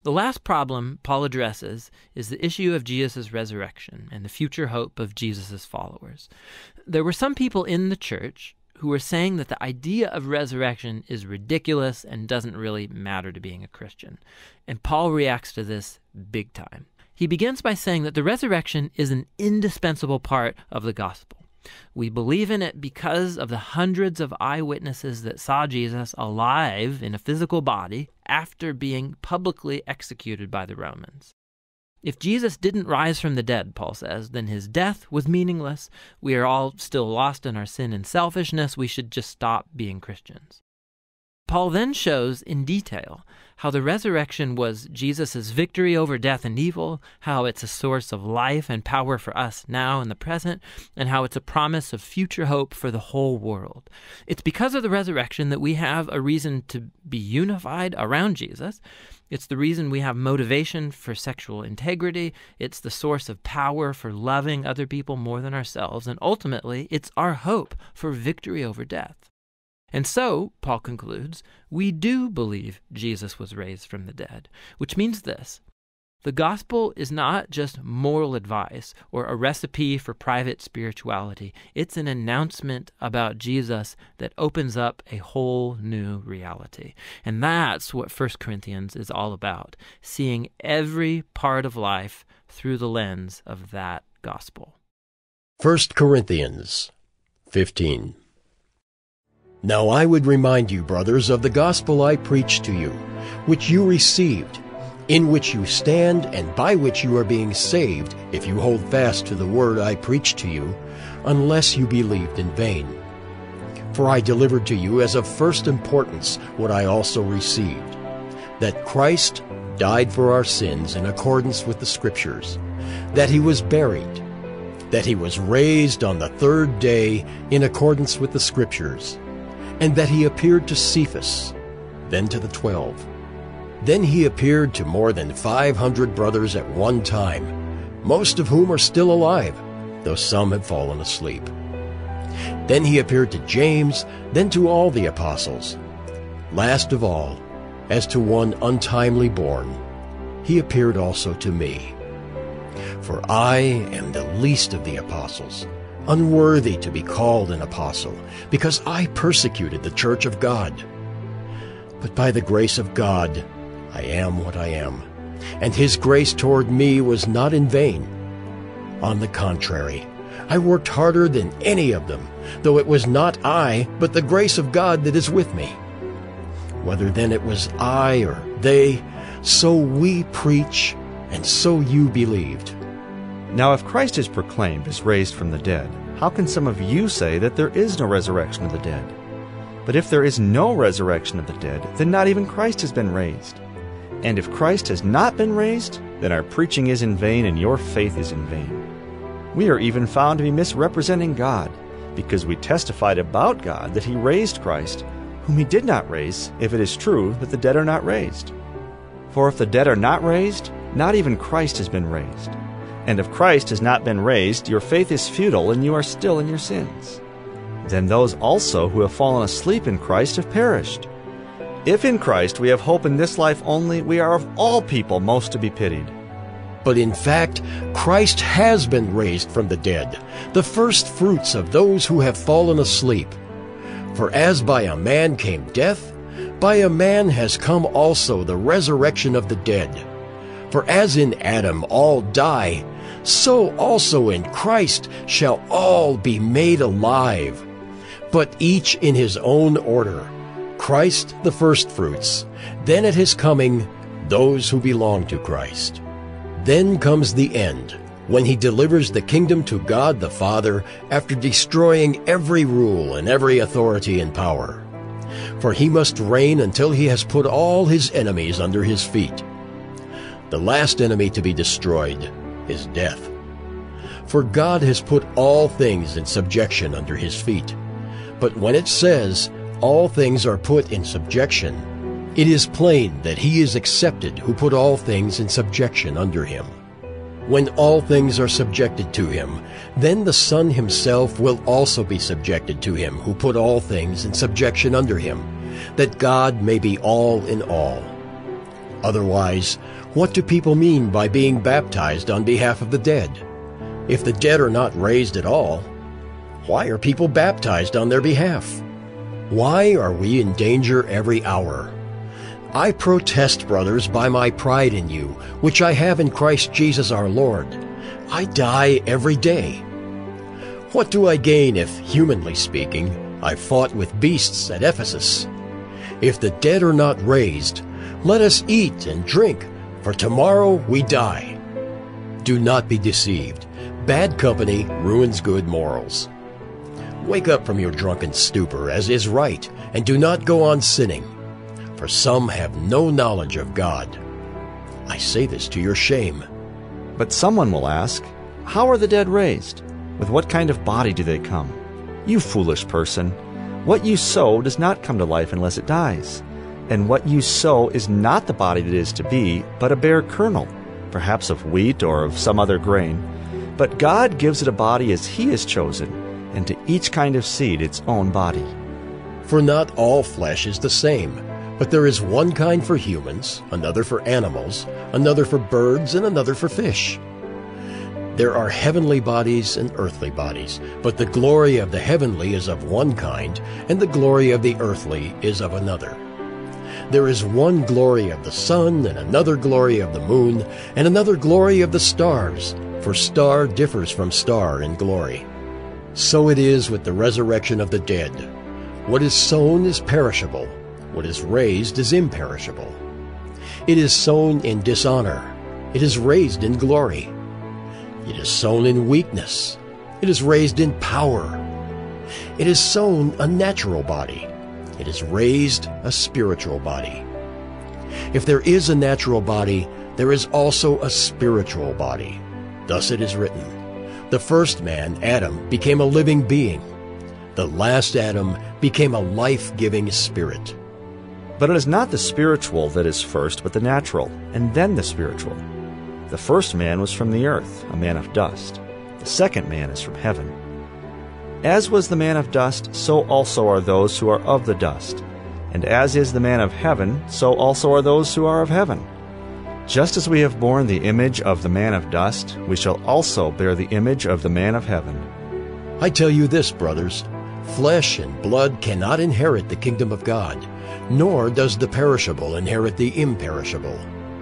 The last problem Paul addresses is the issue of Jesus' resurrection and the future hope of Jesus' followers. There were some people in the church who were saying that the idea of resurrection is ridiculous and doesn't really matter to being a Christian. And Paul reacts to this big time. He begins by saying that the resurrection is an indispensable part of the gospel. We believe in it because of the hundreds of eyewitnesses that saw Jesus alive in a physical body after being publicly executed by the Romans. If Jesus didn't rise from the dead, Paul says, then his death was meaningless. We are all still lost in our sin and selfishness. We should just stop being Christians. Paul then shows in detail how the resurrection was Jesus' victory over death and evil, how it's a source of life and power for us now in the present, and how it's a promise of future hope for the whole world. It's because of the resurrection that we have a reason to be unified around Jesus. It's the reason we have motivation for sexual integrity. It's the source of power for loving other people more than ourselves. And ultimately, it's our hope for victory over death. And so, Paul concludes, we do believe Jesus was raised from the dead, which means this. The gospel is not just moral advice or a recipe for private spirituality. It's an announcement about Jesus that opens up a whole new reality. And that's what 1 Corinthians is all about, seeing every part of life through the lens of that gospel. 1 Corinthians 15. Now I would remind you, brothers, of the gospel I preached to you, which you received, in which you stand and by which you are being saved, if you hold fast to the word I preached to you, unless you believed in vain. For I delivered to you as of first importance what I also received, that Christ died for our sins in accordance with the Scriptures, that he was buried, that he was raised on the third day in accordance with the Scriptures, and that he appeared to Cephas, then to the 12. Then he appeared to more than 500 brothers at one time, most of whom are still alive, though some have fallen asleep. Then he appeared to James, then to all the apostles. Last of all, as to one untimely born, he appeared also to me. For I am the least of the apostles, unworthy to be called an apostle, because I persecuted the church of God. But by the grace of God, I am what I am, and his grace toward me was not in vain. On the contrary, I worked harder than any of them, though it was not I, but the grace of God that is with me. Whether then it was I or they, so we preach, and so you believed. Now if Christ is proclaimed as raised from the dead, how can some of you say that there is no resurrection of the dead? But if there is no resurrection of the dead, then not even Christ has been raised. And if Christ has not been raised, then our preaching is in vain and your faith is in vain. We are even found to be misrepresenting God, because we testified about God that he raised Christ, whom he did not raise, if it is true that the dead are not raised. For if the dead are not raised, not even Christ has been raised. And if Christ has not been raised, your faith is futile and you are still in your sins. Then those also who have fallen asleep in Christ have perished. If in Christ we have hope in this life only, we are of all people most to be pitied. But in fact, Christ has been raised from the dead, the first fruits of those who have fallen asleep. For as by a man came death, by a man has come also the resurrection of the dead. For as in Adam all die, so also in Christ shall all be made alive, but each in his own order. Christ the firstfruits, then at his coming, those who belong to Christ. Then comes the end, when he delivers the kingdom to God the Father, after destroying every rule and every authority and power. For he must reign until he has put all his enemies under his feet. The last enemy to be destroyed is death. For God has put all things in subjection under his feet. But when it says, all things are put in subjection, it is plain that he is accepted who put all things in subjection under him. When all things are subjected to him, then the Son himself will also be subjected to him who put all things in subjection under him, that God may be all in all. Otherwise, what do people mean by being baptized on behalf of the dead? If the dead are not raised at all, why are people baptized on their behalf? Why are we in danger every hour? I protest, brothers, by my pride in you, which I have in Christ Jesus our Lord. I die every day. What do I gain if, humanly speaking, I fought with beasts at Ephesus? If the dead are not raised, let us eat and drink, for tomorrow we die. Do not be deceived. Bad company ruins good morals. Wake up from your drunken stupor, as is right, and do not go on sinning, for some have no knowledge of God. I say this to your shame. But someone will ask, how are the dead raised? With what kind of body do they come? You foolish person, what you sow does not come to life unless it dies. And what you sow is not the body that is to be, but a bare kernel, perhaps of wheat or of some other grain. But God gives it a body as He has chosen, and to each kind of seed its own body. For not all flesh is the same, but there is one kind for humans, another for animals, another for birds, and another for fish. There are heavenly bodies and earthly bodies, but the glory of the heavenly is of one kind, and the glory of the earthly is of another. There is one glory of the sun, and another glory of the moon, and another glory of the stars, for star differs from star in glory. So it is with the resurrection of the dead. What is sown is perishable, what is raised is imperishable. It is sown in dishonor, it is raised in glory. It is sown in weakness, it is raised in power. It is sown a natural body, it is raised a spiritual body. If there is a natural body, there is also a spiritual body. Thus it is written, the first man, Adam, became a living being. The last Adam became a life-giving spirit. But it is not the spiritual that is first, but the natural, and then the spiritual. The first man was from the earth, a man of dust. The second man is from heaven. As was the man of dust, so also are those who are of the dust. And as is the man of heaven, so also are those who are of heaven. Just as we have borne the image of the man of dust, we shall also bear the image of the man of heaven. I tell you this, brothers, flesh and blood cannot inherit the kingdom of God, nor does the perishable inherit the imperishable.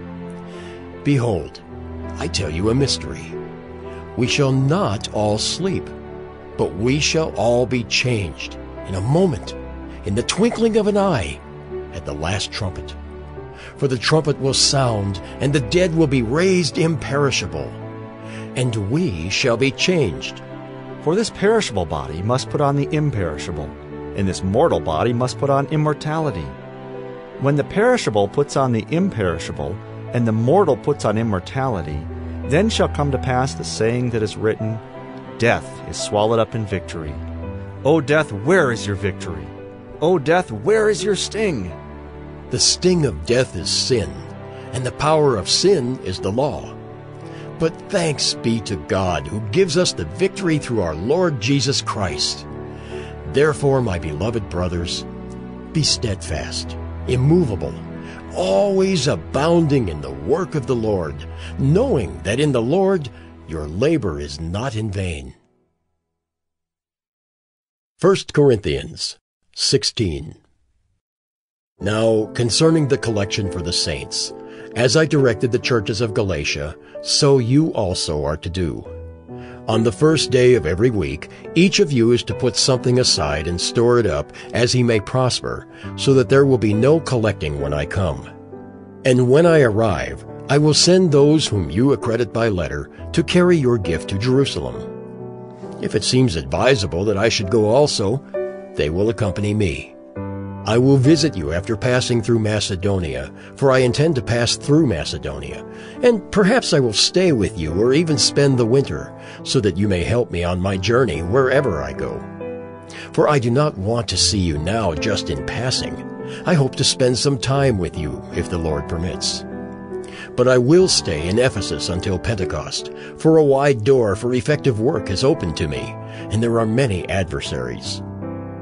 Behold, I tell you a mystery. We shall not all sleep, but we shall all be changed in a moment, in the twinkling of an eye, at the last trumpet. For the trumpet will sound, and the dead will be raised imperishable, and we shall be changed. For this perishable body must put on the imperishable, and this mortal body must put on immortality. When the perishable puts on the imperishable, and the mortal puts on immortality, then shall come to pass the saying that is written, Death is swallowed up in victory. O death, where is your victory? O death, where is your sting? The sting of death is sin, and the power of sin is the law. But thanks be to God, who gives us the victory through our Lord Jesus Christ. Therefore, my beloved brothers, be steadfast, immovable, always abounding in the work of the Lord, knowing that in the Lord your labor is not in vain. 1 Corinthians 16. Now, concerning the collection for the saints, as I directed the churches of Galatia, so you also are to do. On the first day of every week, each of you is to put something aside and store it up as he may prosper, so that there will be no collecting when I come. And when I arrive, I will send those whom you accredit by letter to carry your gift to Jerusalem. If it seems advisable that I should go also, they will accompany me. I will visit you after passing through Macedonia, for I intend to pass through Macedonia, and perhaps I will stay with you or even spend the winter, so that you may help me on my journey wherever I go. For I do not want to see you now just in passing. I hope to spend some time with you, if the Lord permits. But I will stay in Ephesus until Pentecost, for a wide door for effective work has opened to me, and there are many adversaries.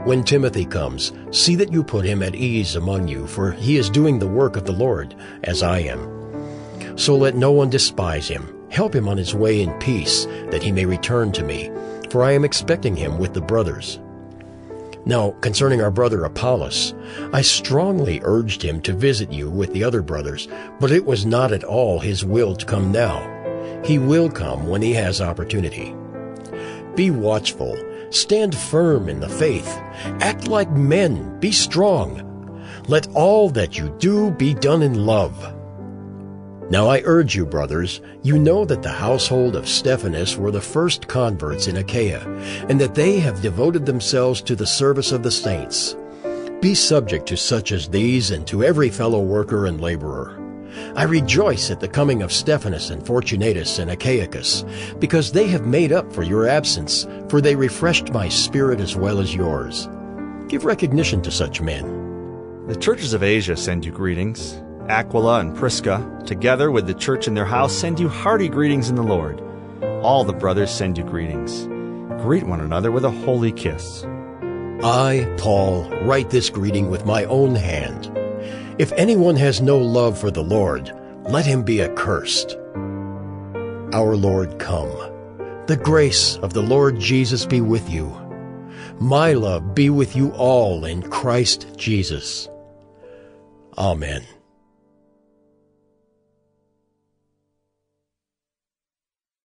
When Timothy comes, see that you put him at ease among you, for he is doing the work of the Lord, as I am. So let no one despise him. Help him on his way in peace, that he may return to me, for I am expecting him with the brothers. Now, concerning our brother Apollos, I strongly urged him to visit you with the other brothers, but it was not at all his will to come now. He will come when he has opportunity. Be watchful. Stand firm in the faith. Act like men. Be strong. Let all that you do be done in love. Now I urge you, brothers, you know that the household of Stephanas were the first converts in Achaia, and that they have devoted themselves to the service of the saints. Be subject to such as these and to every fellow worker and laborer. I rejoice at the coming of Stephanas and Fortunatus and Achaicus, because they have made up for your absence, for they refreshed my spirit as well as yours. Give recognition to such men. The churches of Asia send you greetings. Aquila and Prisca, together with the church in their house, send you hearty greetings in the Lord. All the brothers send you greetings. Greet one another with a holy kiss. I, Paul, write this greeting with my own hand. If anyone has no love for the Lord, let him be accursed. Our Lord come. The grace of the Lord Jesus be with you. My love be with you all in Christ Jesus. Amen.